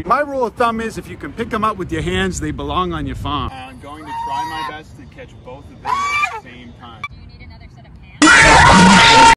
My rule of thumb is if you can pick them up with your hands, they belong on your farm. I'm going to try my best to catch both of them at the same time.